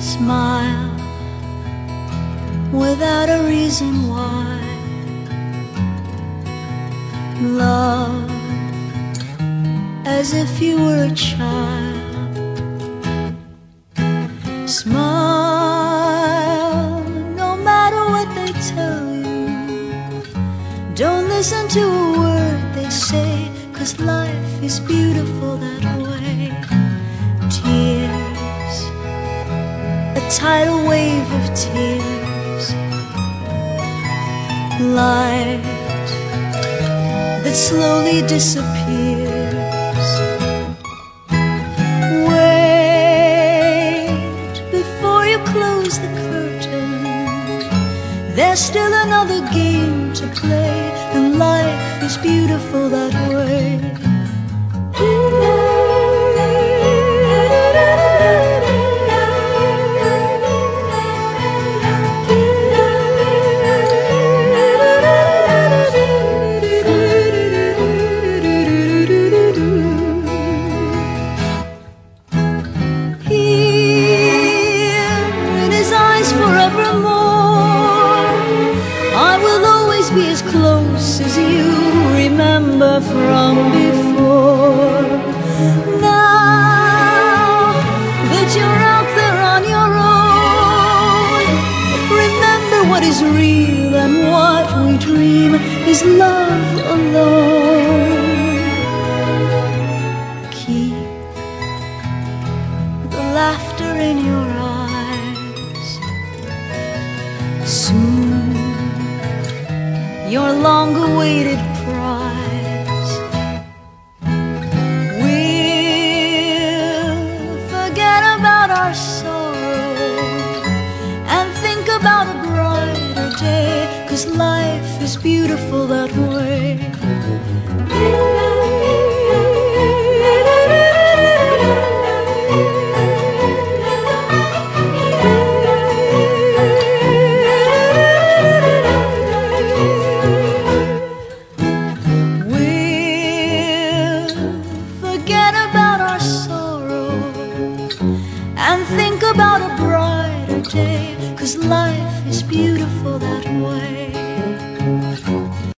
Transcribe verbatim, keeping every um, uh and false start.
Smile without a reason why. Love as if you were a child. Smile no matter what they tell you. Don't listen to a word they say, 'cause life is beautiful that way. Tears, a tidal wave of tears. Light that slowly disappears. Wait before you close the curtain. There's still another game to play, and life is beautiful that way. Be as close as you remember from before. Now that you're out there on your own, remember what is real, and what we dream is love alone. Keep the laughter in your eyes. Soon your long-awaited prize we'll forget about our sorrow and think about a brighter day, 'cause life is beautiful that way. And think about a brighter day, 'cause life is beautiful.